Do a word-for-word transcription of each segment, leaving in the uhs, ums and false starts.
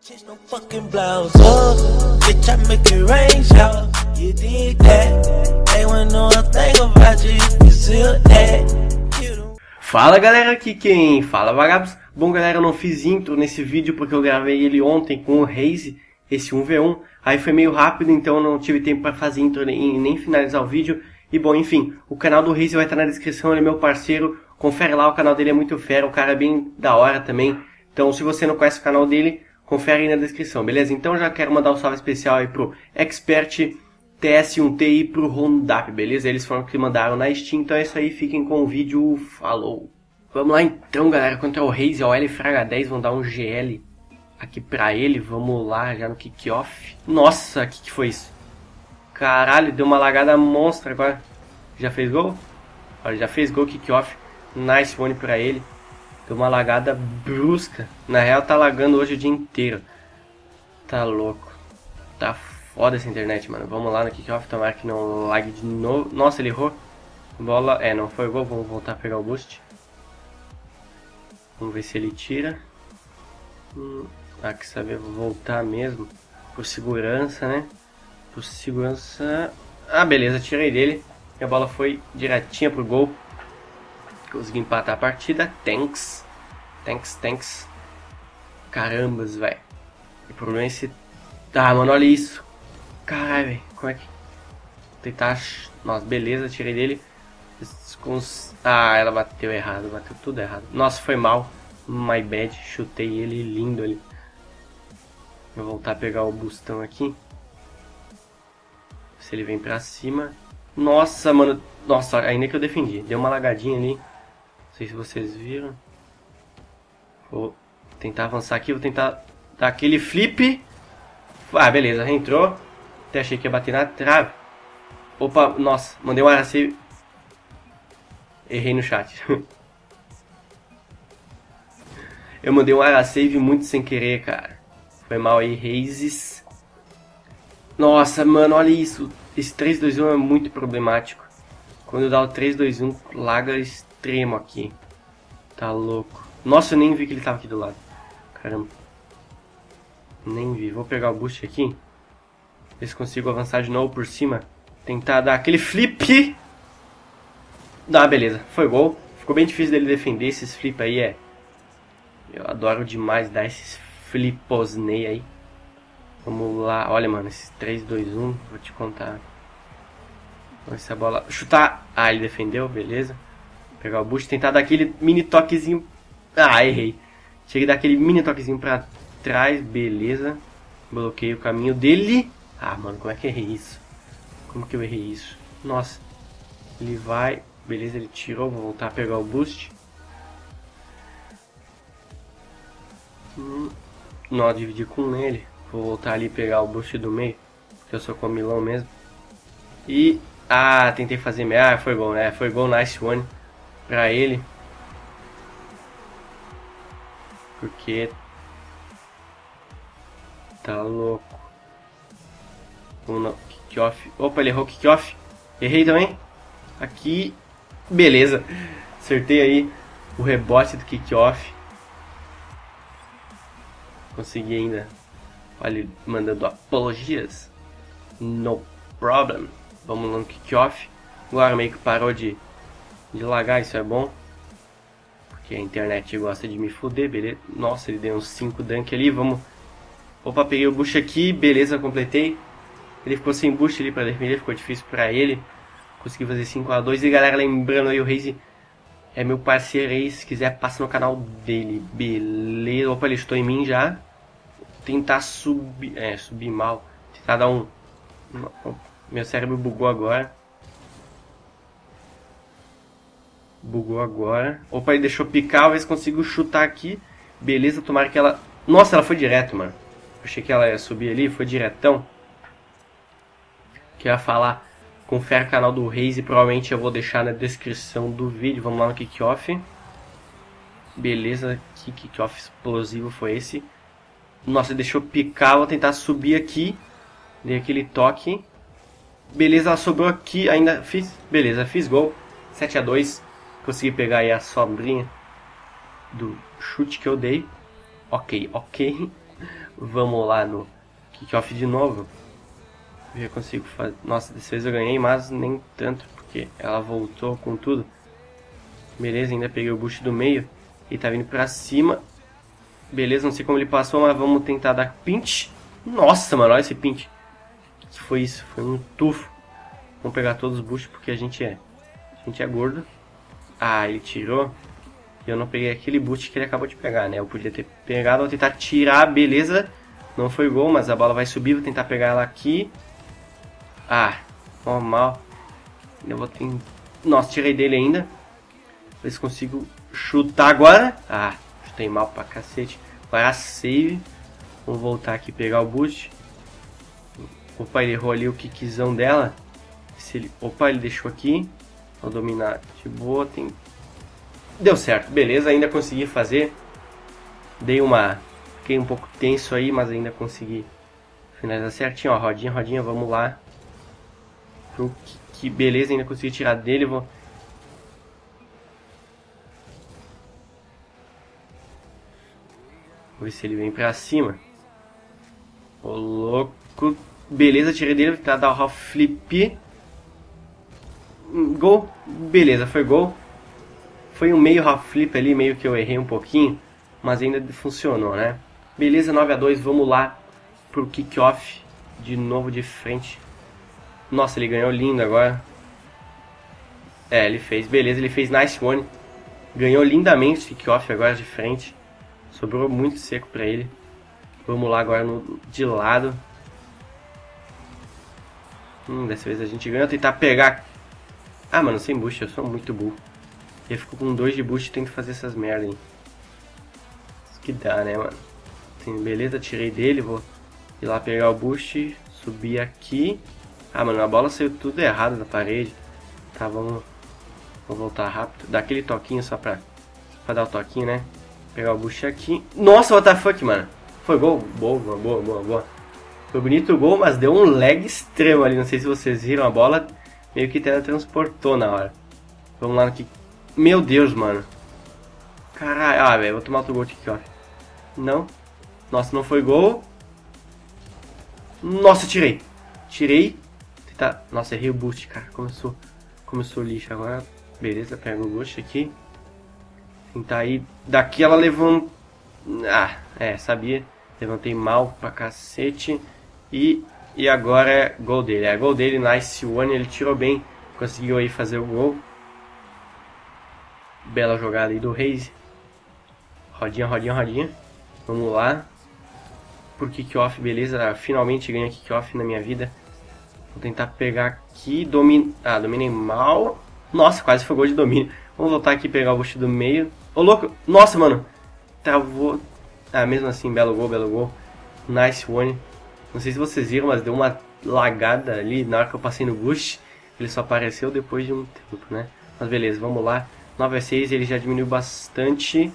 Just no fucking blouse up, bitch, I make it rain shower. You did that, they wanna know a thing about you, you feel that. Fala galera, aqui quem fala Vagabos. Bom galera, eu não fiz intro nesse vídeo porque eu gravei ele ontem com o Raze, esse um v um. Aí foi meio rápido, então eu não tive tempo para fazer intro nem, nem finalizar o vídeo. E bom, enfim, o canal do Raze vai estar na descrição, ele é meu parceiro. Confere lá, o canal dele é muito fera, o cara é bem da hora também. Então se você não conhece o canal dele, confere aí na descrição, beleza? Então já quero mandar um salve especial aí pro Expert T S um T e pro Rondap, beleza? Eles foram que mandaram na Steam, então é isso aí, fiquem com o vídeo, falou! Vamos lá então, galera, contra o Raze, o L Fraga dez, vão dar um G L aqui pra ele, vamos lá, já no kick-off. Nossa, o que, que foi isso? Caralho, deu uma lagada monstra agora. Já fez gol? Olha, já fez gol, kick-off, nice one pra ele. Deu uma lagada brusca. Na real tá lagando hoje o dia inteiro. Tá louco. Tá foda essa internet, mano. Vamos lá no kickoff, tomara que não lague de novo. Nossa, ele errou. Bola, é, não foi gol. Vamos voltar a pegar o boost. Vamos ver se ele tira. Hum, ah, que saber, vou voltar mesmo. Por segurança, né? Por segurança. Ah, beleza, tirei dele. E a bola foi direitinha pro gol. Consegui empatar a partida. Thanks. Thanks, thanks. Carambas, velho. O problema é esse... Ah, mano, olha isso. Caralho, velho. Como é que... Vou tentar... Nossa, beleza, tirei dele. Ah, ela bateu errado. Bateu tudo errado. Nossa, foi mal. My bad. Chutei ele lindo ali. Vou voltar a pegar o boostão aqui. Se ele vem pra cima. Nossa, mano. Nossa, ainda que eu defendi. Deu uma lagadinha ali. Não sei se vocês viram. Vou tentar avançar aqui. Vou tentar dar aquele flip. Ah, beleza. Entrou. Até achei que ia bater na trave. Opa, nossa. Mandei um ara save. Errei no chat. Eu mandei um ara save muito sem querer, cara. Foi mal aí, Razes. Nossa, mano, olha isso. Esse três dois um é muito problemático. Quando dá o três dois um, laga extremo aqui. Tá louco. Nossa, eu nem vi que ele tava aqui do lado. Caramba. Nem vi. Vou pegar o boost aqui. Ver se consigo avançar de novo por cima. Tentar dar aquele flip. Ah, beleza. Foi gol. Ficou bem difícil dele defender. Esses flip aí é... Eu adoro demais dar esses fliposnei aí. Vamos lá. Olha, mano. Esses três dois um. Vou te contar. Vamos ver se a bola... Chutar. Ah, ele defendeu. Beleza. Pegar o boost. Tentar dar aquele mini toquezinho. Ah, errei. Cheguei a dar aquele mini toquezinho pra trás. Beleza. Bloqueei o caminho dele. Ah, mano. Como é que eu errei isso? Como que eu errei isso? Nossa. Ele vai... Beleza, ele tirou. Vou voltar a pegar o boost. Hum, não, dividir com ele. Vou voltar ali e pegar o boost do meio. Porque eu sou comilão mesmo. E... Ah, tentei fazer... Ah, foi gol, né? Foi gol, nice one. Pra ele. Porque... Tá louco. Vamos no kick-off. Opa, ele errou o kick-off. Errei também. Aqui... Beleza. Acertei aí o rebote do kick-off. Consegui ainda. Olha, mandando apologias. No problem. Vamos lá no kick-off. Agora meio que parou de, de lagar, isso é bom. Porque a internet gosta de me foder, beleza. Nossa, ele deu uns cinco dunk ali, vamos... Opa, peguei o boost aqui, beleza, completei. Ele ficou sem boost ali pra defender, ficou difícil pra ele. Consegui fazer cinco a dois. E galera, lembrando aí, o Raze é meu parceiro aí. Se quiser, passa no canal dele. Beleza. Opa, ele estou em mim já. Tentar subir. É, subir mal. Tentar dar um... Meu cérebro bugou agora. Bugou agora. Opa, ele deixou picar. Vou ver se consigo chutar aqui. Beleza, tomara que ela... Nossa, ela foi direto, mano. Achei que ela ia subir ali. Foi diretão. Que eu ia falar... Confere o canal do Raze, provavelmente eu vou deixar na descrição do vídeo. Vamos lá no kickoff. Beleza, que kickoff explosivo foi esse? Nossa, deixou picar, vou tentar subir aqui. Dei aquele toque. Beleza, ela sobrou aqui, ainda fiz. Beleza, fiz gol. sete a dois. Consegui pegar aí a sobrinha do chute que eu dei. Ok, ok. Vamos lá no kickoff de novo. Eu já consigo fazer. Nossa, dessa vez eu ganhei, mas nem tanto, porque ela voltou com tudo. Beleza, ainda peguei o boost do meio. E tá vindo pra cima. Beleza, não sei como ele passou, mas vamos tentar dar pinch. Nossa, mano, olha esse pinch. O que foi isso? Foi um tufo. Vamos pegar todos os boosts porque a gente é. A gente é gordo. Ah, ele tirou. E eu não peguei aquele boost que ele acabou de pegar, né? Eu podia ter pegado, vou tentar tirar, beleza. Não foi gol, mas a bola vai subir, vou tentar pegar ela aqui. Ah, normal. Eu vou ter... Nossa, tirei dele ainda. Ver se consigo chutar agora. Ah, chutei mal pra cacete. Agora a save. Vamos voltar aqui e pegar o boost. Opa, ele errou ali o kickzão dela. Se ele... Opa, ele deixou aqui. Vou dominar de boa. Tem... Deu certo, beleza. Ainda consegui fazer. Dei uma... Fiquei um pouco tenso aí, mas ainda consegui finalizar certinho. Ó, rodinha, rodinha, vamos lá. Pro que beleza, ainda consegui tirar dele. Vou... Vou ver se ele vem pra cima. Ô, louco. Beleza, tirei dele. Vou tentar dar o half flip. Gol. Beleza, foi gol. Foi um meio half flip ali, meio que eu errei um pouquinho. Mas ainda funcionou, né? Beleza, nove a dois. Vamos lá pro kickoff. De novo de frente. Nossa, ele ganhou lindo agora. É, ele fez. Beleza, ele fez nice one. Ganhou lindamente o kickoff agora de frente. Sobrou muito seco pra ele. Vamos lá agora no, de lado. Hum, dessa vez a gente ganha. Vou tentar pegar... Ah, mano, sem boost. Eu sou muito burro. Eu fico com dois de boost e tento fazer essas merda aí. Isso que dá, né, mano? Assim, beleza, tirei dele. Vou ir lá pegar o boost. Subir aqui. Ah, mano, a bola saiu tudo errado da parede. Tá, vamos... Vou voltar rápido. Dar aquele toquinho só pra... Pra dar o toquinho, né? Pegar o boost aqui. Nossa, what the fuck, mano. Foi gol? Boa, boa, boa, boa. Foi bonito o gol, mas deu um lag extremo ali. Não sei se vocês viram. A bola meio que teletransportou na hora. Vamos lá no que... Meu Deus, mano. Caralho. Ah, velho. Vou tomar outro gol de kickoff. Não. Nossa, não foi gol. Nossa, tirei. Tirei. Tá. Nossa, errei o boost, cara. Começou, começou lixo agora. Beleza, pega o boost aqui. Tentar ir. Daqui ela levantou. Ah, é, sabia. Levantei mal pra cacete. E, e agora é gol dele. É gol dele, nice one. Ele tirou bem. Conseguiu aí fazer o gol. Bela jogada aí do Reis. Rodinha, rodinha, rodinha. Vamos lá. Por kickoff, beleza. Finalmente ganhei kickoff na minha vida. Vou tentar pegar aqui. Domin... Ah, dominei mal. Nossa, quase foi gol de domínio. Vamos voltar aqui e pegar o boost do meio. Ô, louco. Nossa, mano. Travou. Ah, mesmo assim, belo gol, belo gol. Nice one. Não sei se vocês viram, mas deu uma lagada ali na hora que eu passei no boost. Ele só apareceu depois de um tempo, né? Mas beleza, vamos lá. nove a seis, ele já diminuiu bastante.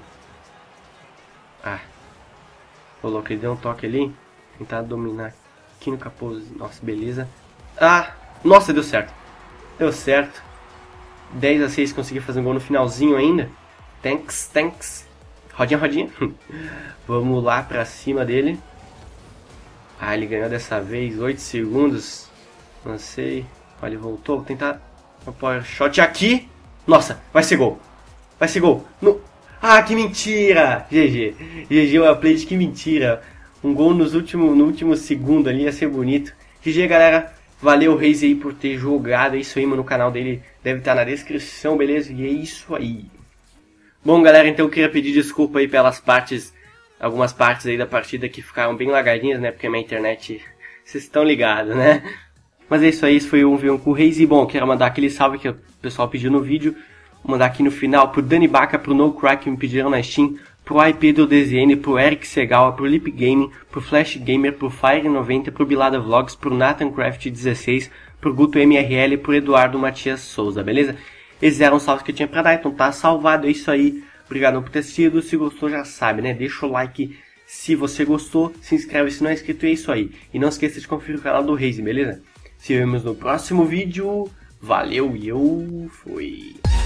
Ah. Ô, louco, ele deu um toque ali. Tentar dominar aqui no capô. Nossa, beleza. Ah, nossa, deu certo. Deu certo. dez a seis, consegui fazer um gol no finalzinho ainda. Thanks, thanks. Rodinha, rodinha. Vamos lá pra cima dele. Ah, ele ganhou dessa vez. oito segundos. Não sei. Olha, ele voltou. Vou tentar um power shot aqui. Nossa, vai ser gol. Vai ser gol. No... Ah, que mentira. G G. G G, uma play de que mentira. Um gol nos último, no último segundo ali. Ia ser bonito. G G, galera. Valeu, Reis, aí, por ter jogado. É isso aí, mano. O canal dele deve estar na descrição, beleza? E é isso aí. Bom, galera, então eu queria pedir desculpa aí pelas partes, algumas partes aí da partida que ficaram bem lagadinhas, né? Porque a minha internet, vocês estão ligados, né? Mas é isso aí, esse foi o um v um com o Reis. E bom, quero mandar aquele salve que o pessoal pediu no vídeo. Vou mandar aqui no final pro Dani Baca, pro No Crack que me pediram na Steam, pro I P do D Z N, pro Eric Segal, pro Lip Gaming, pro Flash Gamer, pro Fire noventa, pro Bilada Vlogs, pro Nathan Craft dezesseis, pro Guto M R L e pro Eduardo Matias Souza, beleza? Esses eram os salvos que eu tinha pra dar, então tá salvado, é isso aí. Obrigado por ter assistido, se gostou já sabe, né? Deixa o like se você gostou, se inscreve se não é inscrito e é isso aí. E não esqueça de conferir o canal do Reis, beleza? Se vemos no próximo vídeo, valeu e eu fui!